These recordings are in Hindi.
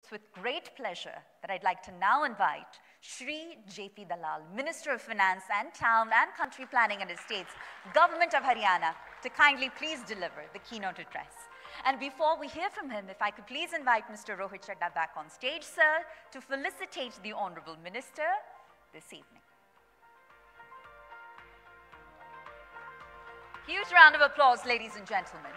It's with great pleasure that I'd like to now invite Shri J.P. Dalal, Minister of Finance and Town and Country Planning and Estates, Government of Haryana, to kindly please deliver the keynote address. And before we hear from him, if I could please invite Mr. Rohit Chadha back on stage, sir, to felicitate the Honorable Minister this evening. Huge round of applause, ladies and gentlemen.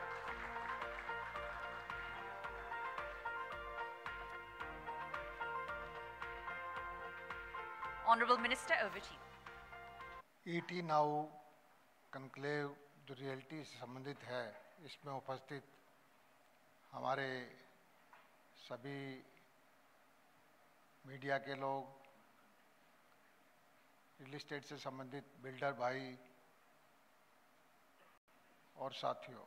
Honorable Minister, over to you. ET Now conclave जो रियलिटी से संबंधित है, इसमें उपस्थित हमारे सभी मीडिया के लोग, रियल एस्टेट से संबंधित बिल्डर भाई और साथियों,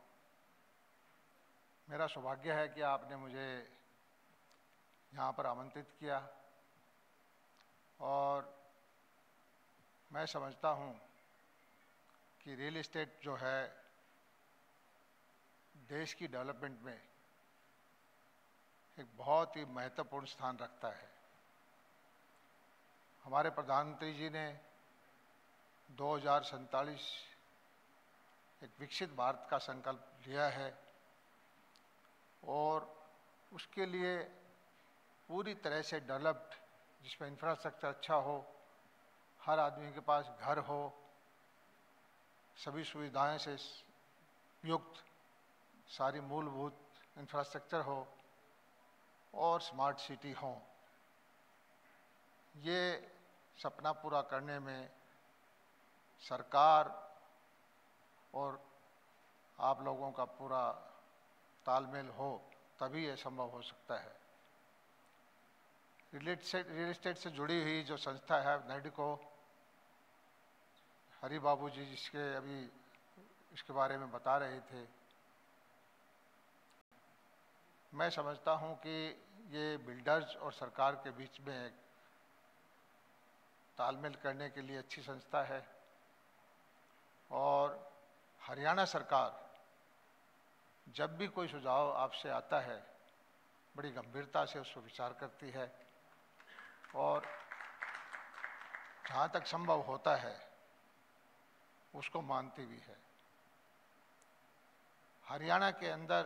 मेरा सौभाग्य है कि आपने मुझे यहाँ पर आमंत्रित किया और मैं समझता हूँ कि रियल एस्टेट जो है देश की डेवलपमेंट में एक बहुत ही महत्वपूर्ण स्थान रखता है। हमारे प्रधानमंत्री जी ने 2047 एक विकसित भारत का संकल्प लिया है और उसके लिए पूरी तरह से डेवलप्ड, जिसमें इंफ्रास्ट्रक्चर अच्छा हो, हर आदमी के पास घर हो, सभी सुविधाएं से युक्त सारी मूलभूत इंफ्रास्ट्रक्चर हो और स्मार्ट सिटी हो। ये सपना पूरा करने में सरकार और आप लोगों का पूरा तालमेल हो, तभी ये संभव हो सकता है। रियल एस्टेट से जुड़ी हुई जो संस्था है नैडको, हरि बाबू जी जिसके अभी इसके बारे में बता रहे थे, मैं समझता हूं कि ये बिल्डर्स और सरकार के बीच में एक तालमेल करने के लिए अच्छी संस्था है और हरियाणा सरकार जब भी कोई सुझाव आपसे आता है बड़ी गंभीरता से उस पर विचार करती है और जहाँ तक संभव होता है उसको मानती भी है। हरियाणा के अंदर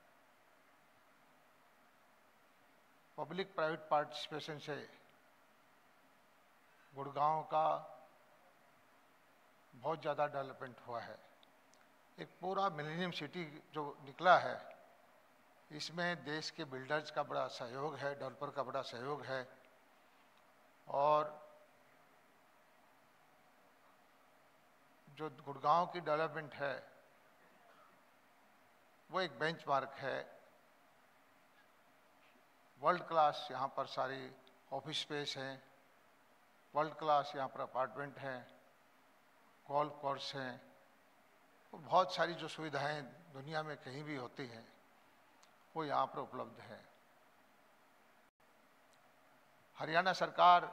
पब्लिक प्राइवेट पार्टिसिपेशन से गुड़गांव का बहुत ज़्यादा डेवलपमेंट हुआ है। एक पूरा मिलेनियम सिटी जो निकला है, इसमें देश के बिल्डर्स का बड़ा सहयोग है, डेवलपर का बड़ा सहयोग है और जो गुड़गांव की डेवलपमेंट है वो एक बेंचमार्क है। वर्ल्ड क्लास यहाँ पर सारी ऑफिस स्पेस हैं, वर्ल्ड क्लास यहाँ पर अपार्टमेंट हैं, गोल्फ कोर्स हैं, तो बहुत सारी जो सुविधाएं दुनिया में कहीं भी होती हैं वो यहाँ पर उपलब्ध है। हरियाणा सरकार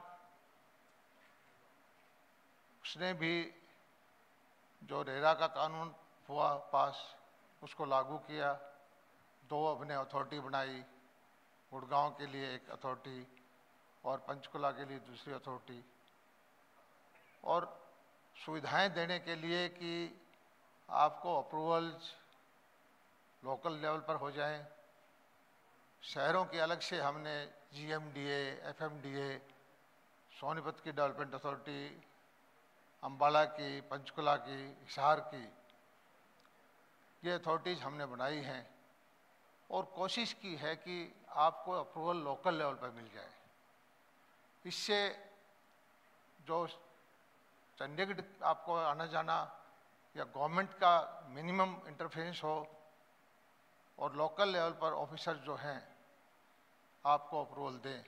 उसने भी जो रेरा का कानून हुआ पास, उसको लागू किया, 2 अपने अथॉरिटी बनाई, गुड़गांव के लिए एक अथॉरिटी और पंचकुला के लिए दूसरी अथॉरिटी, और सुविधाएं देने के लिए कि आपको अप्रूवल्स लोकल लेवल पर हो जाएं। शहरों की अलग से हमने GMDA, FMDA, सोनीपत की डेवलपमेंट अथॉरिटी, अम्बाला की, पंचकुला की, हिसार की, ये अथॉरिटीज़ हमने बनाई हैं और कोशिश की है कि आपको अप्रूवल लोकल लेवल पर मिल जाए। इससे जो चंडीगढ़ आपको आना जाना या गवर्नमेंट का मिनिमम इंटरफेरेंस हो और लोकल लेवल पर ऑफिसर जो हैं आपको अप्रूवल दें।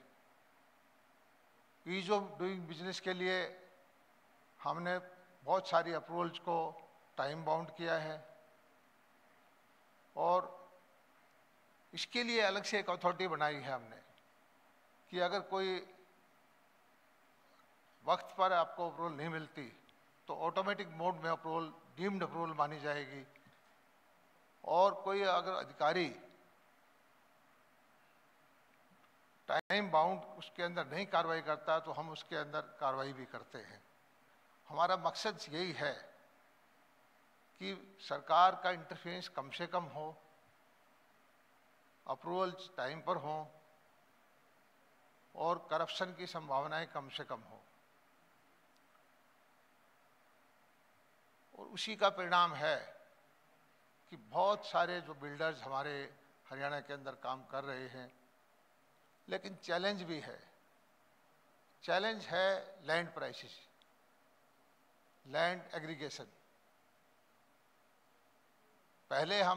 ईज ऑफ डूइंग बिजनेस के लिए हमने बहुत सारी अप्रूवल्स को टाइम बाउंड किया है और इसके लिए अलग से एक अथॉरिटी बनाई है हमने कि अगर कोई वक्त पर आपको अप्रूवल नहीं मिलती तो ऑटोमेटिक मोड में अप्रूवल, डीम्ड अप्रूवल मानी जाएगी और कोई अगर अधिकारी टाइम बाउंड उसके अंदर नहीं कार्रवाई करता तो हम उसके अंदर कार्रवाई भी करते हैं। हमारा मकसद यही है कि सरकार का इंटरफेरेंस कम से कम हो, अप्रूवल्स टाइम पर हों और करप्शन की संभावनाएं कम से कम हो। और उसी का परिणाम है कि बहुत सारे जो बिल्डर्स हमारे हरियाणा के अंदर काम कर रहे हैं, लेकिन चैलेंज भी है। चैलेंज है लैंड प्राइसेस, लैंड एग्रीगेशन। पहले हम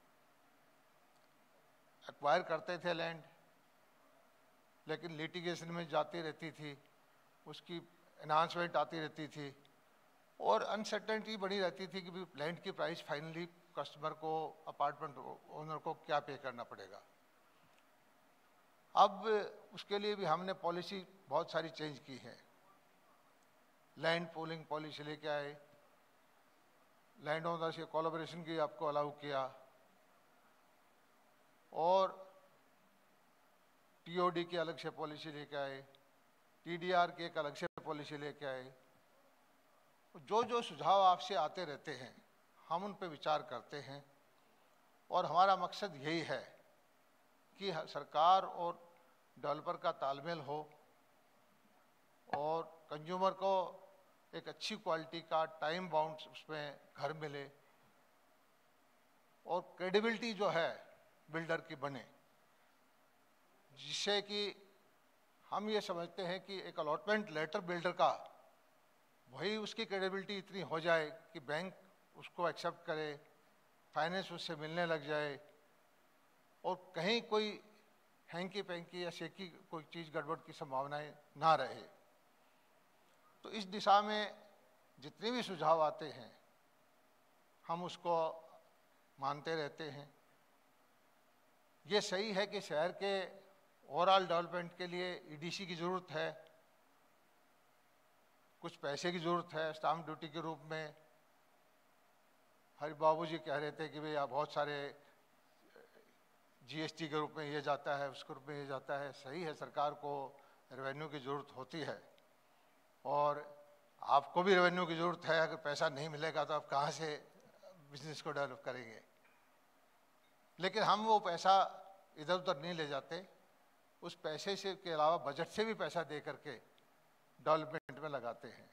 एक्वायर करते थे लैंड, लेकिन लिटिगेशन में जाती रहती थी, उसकी एनहांसमेंट आती रहती थी और अनसर्टेनिटी बनी रहती थी कि लैंड की प्राइस फाइनली कस्टमर को, अपार्टमेंट ओनर को क्या पे करना पड़ेगा। अब उसके लिए भी हमने पॉलिसी बहुत सारी चेंज की है। लैंड पूलिंग पॉलिसी लेके आए, लैंड ओनर से कोलैबोरेशन की आपको अलाउ किया और टीओडी की अलग से पॉलिसी लेके आए, टीडीआर की एक अलग से पॉलिसी लेके आए। जो जो सुझाव आपसे आते रहते हैं हम उन पर विचार करते हैं और हमारा मकसद यही है कि सरकार और डेवलपर का तालमेल हो और कंज्यूमर को एक अच्छी क्वालिटी का टाइम बाउंड उसमें घर मिले और क्रेडिबिलिटी जो है बिल्डर की बने, जिससे कि हम ये समझते हैं कि एक अलॉटमेंट लेटर बिल्डर का, वही उसकी क्रेडिबिलिटी इतनी हो जाए कि बैंक उसको एक्सेप्ट करे, फाइनेंस उससे मिलने लग जाए और कहीं कोई हैंकी पैंकी या शेकी कोई चीज़ गड़बड़ की संभावनाएं ना रहे। तो इस दिशा में जितने भी सुझाव आते हैं हम उसको मानते रहते हैं। ये सही है कि शहर के ओवरऑल डेवलपमेंट के लिए ईडीसी की ज़रूरत है, कुछ पैसे की ज़रूरत है स्टाम्प ड्यूटी के रूप में। हरि बाबू जी कह रहे थे कि भैया बहुत सारे जीएसटी के रूप में ये जाता है, उसके रूप में ये जाता है। सही है, सरकार को रेवेन्यू की ज़रूरत होती है और आपको भी रेवेन्यू की ज़रूरत है। अगर पैसा नहीं मिलेगा तो आप कहाँ से बिजनेस को डेवलप करेंगे। लेकिन हम वो पैसा इधर उधर नहीं ले जाते, उस पैसे से के अलावा बजट से भी पैसा दे करके डेवलपमेंट में लगाते हैं।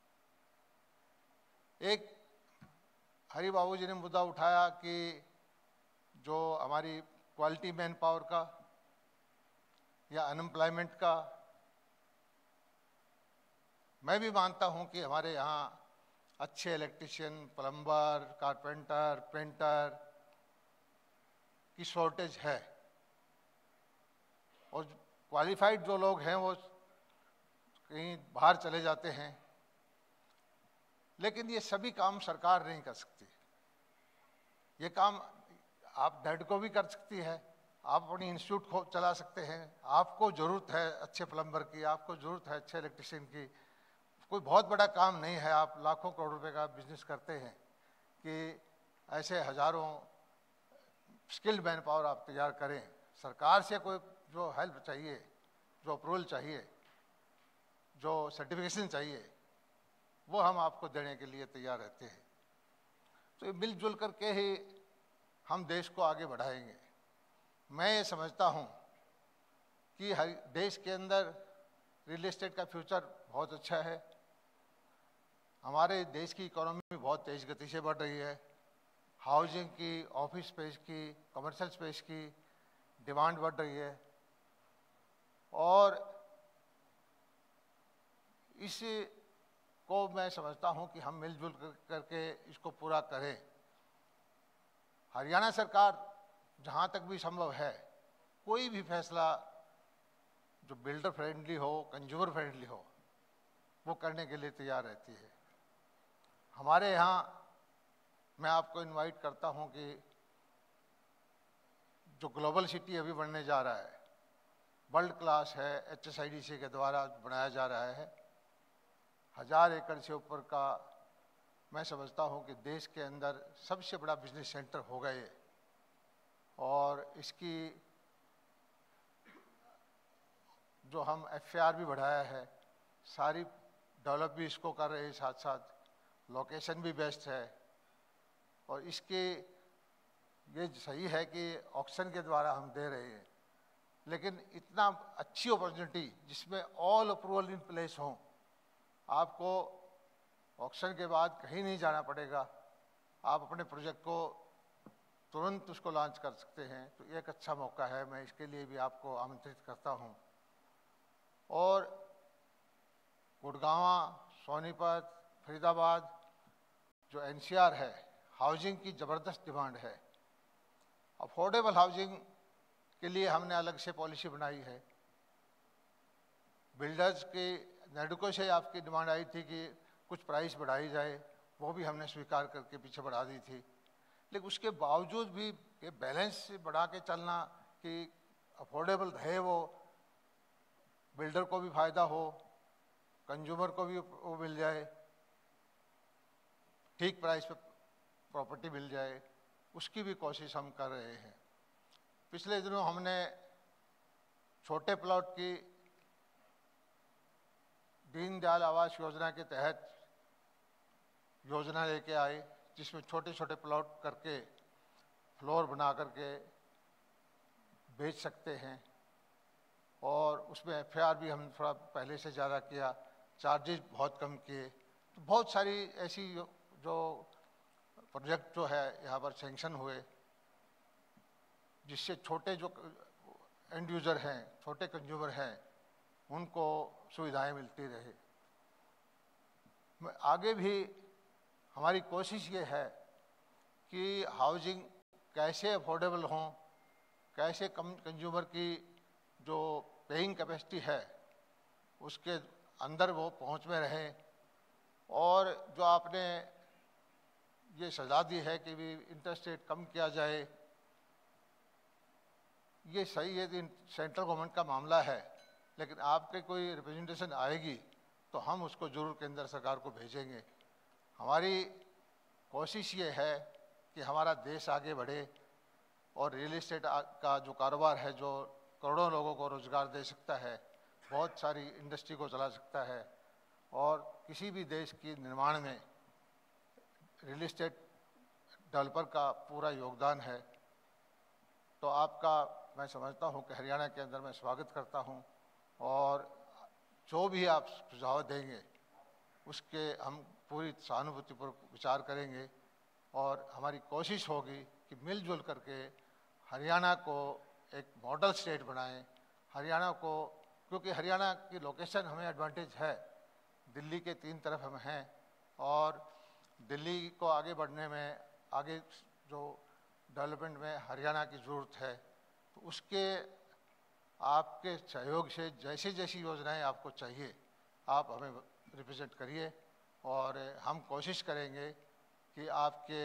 एक हरि बाबू जी ने मुद्दा उठाया कि जो हमारी क्वालिटी मैन पावर का या अनएम्प्लॉयमेंट का, मैं भी मानता हूं कि हमारे यहाँ अच्छे इलेक्ट्रिशियन, प्लम्बर, कारपेंटर, पेंटर की शॉर्टेज है और क्वालिफाइड जो लोग हैं वो कहीं बाहर चले जाते हैं। लेकिन ये सभी काम सरकार नहीं कर सकती। ये काम आप डेड को भी कर सकती है, आप अपनी इंस्टीट्यूट को चला सकते हैं। आपको ज़रूरत है अच्छे प्लम्बर की, आपको ज़रूरत है अच्छे इलेक्ट्रिशियन की। कोई बहुत बड़ा काम नहीं है, आप लाखों करोड़ रुपए का बिजनेस करते हैं कि ऐसे हजारों स्किल्ड मैन पावर आप तैयार करें। सरकार से कोई जो हेल्प चाहिए, जो अप्रूवल चाहिए, जो सर्टिफिकेशन चाहिए, वो हम आपको देने के लिए तैयार रहते हैं। तो ये मिलजुल करके ही हम देश को आगे बढ़ाएंगे। मैं ये समझता हूँ कि हर देश के अंदर रियल एस्टेट का फ्यूचर बहुत अच्छा है। हमारे देश की इकोनॉमी बहुत तेज़ गति से बढ़ रही है। हाउसिंग की, ऑफिस स्पेस की, कमर्शियल स्पेस की डिमांड बढ़ रही है और इस को मैं समझता हूं कि हम मिलजुल करके इसको पूरा करें। हरियाणा सरकार जहां तक भी संभव है कोई भी फैसला जो बिल्डर फ्रेंडली हो, कंज्यूमर फ्रेंडली हो, वो करने के लिए तैयार रहती है। हमारे यहाँ मैं आपको इनवाइट करता हूं कि जो ग्लोबल सिटी अभी बनने जा रहा है, वर्ल्ड क्लास है, HSIDC के द्वारा बनाया जा रहा है। 1000 एकड़ से ऊपर का मैं समझता हूं कि देश के अंदर सबसे बड़ा बिजनेस सेंटर होगा ये। और इसकी जो हम FAR भी बढ़ाया है, सारी डेवलप भी इसको कर रहे हैं, साथ साथ लोकेशन भी बेस्ट है। और इसके ये सही है कि ऑक्शन के द्वारा हम दे रहे हैं, लेकिन इतना अच्छी अपॉर्चुनिटी जिसमें ऑल अप्रूवल इन प्लेस हों, आपको ऑक्शन के बाद कहीं नहीं जाना पड़ेगा, आप अपने प्रोजेक्ट को तुरंत उसको लॉन्च कर सकते हैं। तो ये एक अच्छा मौका है, मैं इसके लिए भी आपको आमंत्रित करता हूं। और गुड़गांव, सोनीपत, फरीदाबाद जो NCR है, हाउसिंग की ज़बरदस्त डिमांड है। अफोर्डेबल हाउसिंग के लिए हमने अलग से पॉलिसी बनाई है। बिल्डर्स की नेडको से आपकी डिमांड आई थी कि कुछ प्राइस बढ़ाई जाए, वो भी हमने स्वीकार करके पीछे बढ़ा दी थी। लेकिन उसके बावजूद भी ये बैलेंस बढ़ा के चलना कि अफोर्डेबल रहे, वो बिल्डर को भी फ़ायदा हो, कंज्यूमर को भी वो मिल जाए, ठीक प्राइस पे प्रॉपर्टी मिल जाए, उसकी भी कोशिश हम कर रहे हैं। पिछले दिनों हमने छोटे प्लॉट की दीनदयाल आवास योजना के तहत योजना लेके आए, जिसमें छोटे छोटे प्लॉट करके फ्लोर बना करके बेच सकते हैं। और उसमें FAR भी हम थोड़ा पहले से ज़्यादा किया, चार्जेस बहुत कम किए। तो बहुत सारी ऐसी जो प्रोजेक्ट जो है यहाँ पर सैंक्शन हुए, जिससे छोटे जो एंड यूज़र हैं, छोटे कंज्यूमर हैं, उनको सुविधाएं मिलती रहे। आगे भी हमारी कोशिश ये है कि हाउसिंग कैसे अफोर्डेबल हों, कैसे कम कंज्यूमर की जो पेइंग कैपेसिटी है उसके अंदर वो पहुंच में रहें। और जो आपने ये सजा दी है कि भी इंटरेस्ट रेट कम किया जाए, ये सही है कि सेंट्रल गवर्नमेंट का मामला है, लेकिन आपके कोई रिप्रेजेंटेशन आएगी तो हम उसको जरूर केंद्र सरकार को भेजेंगे। हमारी कोशिश ये है कि हमारा देश आगे बढ़े और रियल एस्टेट का जो कारोबार है, जो करोड़ों लोगों को रोज़गार दे सकता है, बहुत सारी इंडस्ट्री को चला सकता है, और किसी भी देश के निर्माण में रियल एस्टेट डेवलपर का पूरा योगदान है। तो आपका मैं समझता हूँ कि हरियाणा के अंदर मैं स्वागत करता हूँ, और जो भी आप सुझाव देंगे उसके हम पूरी सहानुभूतिपूर्वक विचार करेंगे। और हमारी कोशिश होगी कि मिलजुल करके हरियाणा को एक मॉडल स्टेट बनाएं। हरियाणा को, क्योंकि हरियाणा की लोकेशन हमें एडवांटेज है, दिल्ली के 3 तरफ हम हैं, और दिल्ली को आगे बढ़ने में, आगे जो डेवलपमेंट में हरियाणा की ज़रूरत है, तो उसके आपके सहयोग से जैसी जैसी योजनाएं आपको चाहिए आप हमें रिप्रेजेंट करिए, और हम कोशिश करेंगे कि आपके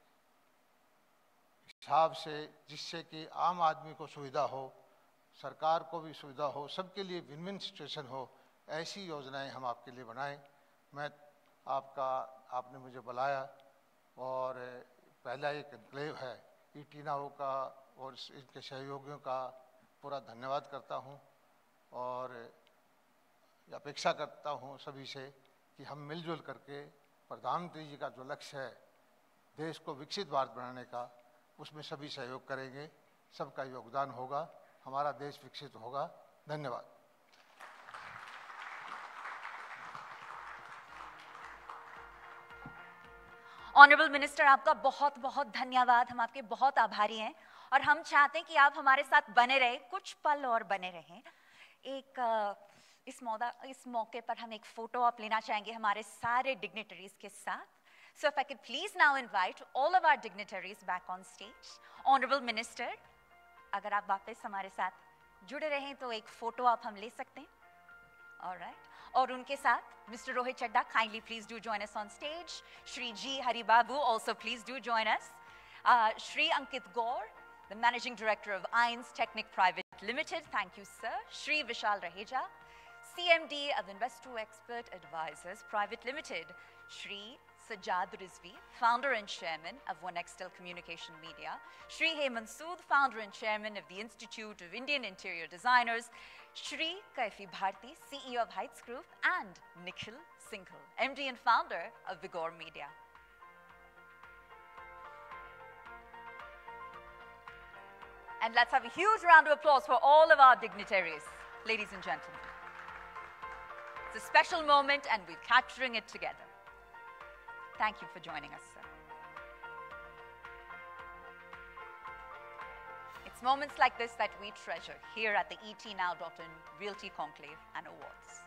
हिसाब से, जिससे कि आम आदमी को सुविधा हो, सरकार को भी सुविधा हो, सबके लिए विन विन सिचुएशन हो, ऐसी योजनाएं हम आपके लिए बनाएं। मैं आपने मुझे बुलाया, और पहला एक एन्क्लेव है, ईटीनाओ का और इनके सहयोगियों का पूरा धन्यवाद करता हूं, और अपेक्षा करता हूं सभी से कि हम मिलजुल करके प्रधानमंत्री जी का जो लक्ष्य है देश को विकसित भारत बनाने का, उसमें सभी सहयोग करेंगे, सबका योगदान होगा, हमारा देश विकसित होगा। धन्यवाद। ऑनरेबल मिनिस्टर, आपका बहुत बहुत धन्यवाद। हम आपके बहुत आभारी हैं, और हम चाहते हैं कि आप हमारे साथ बने रहे, कुछ पल और बने रहें। इस मौके पर हम एक फोटो आप लेना चाहेंगे हमारे सारे डिग्निटरीज के साथ। So if I could please now invite all of our dignitaries back on stage. Honorable Minister, अगर आप वापस हमारे साथ जुड़े रहें तो एक फोटो आप हम ले सकते हैं। All right. और उनके साथ Mr. Rohit Chadda, kindly please do join us on stage. Shri G. Hari Babu, also please do join us. Shri Ankit Gaur, the Managing Director of Ains Technic Private Limited, thank you sir. Shri Vishal Raheja, CMD of Investo Expert Advisors Private Limited. Shri Sajjad Rizvi, Founder and Chairman of One Nextel Communication Media. Shri Hemant Sood, Founder and Chairman of the Institute of Indian Interior Designers. Shri Kaifi Bharti, CEO of Heights Group, and Nikhil Singhal, MD and founder of Vigor Media. And let's have a huge round of applause for all of our dignitaries, ladies and gentlemen. It's a special moment and we're capturing it together. Thank you for joining us, sir. It's moments like this that we treasure here at the ETNow.in Realty Conclave and Awards.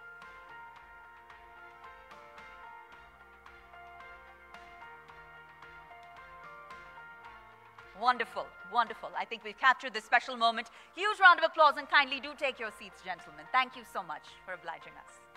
Wonderful, wonderful. I think we've captured this special moment. Huge round of applause and kindly do take your seats, gentlemen. Thank you so much for obliging us.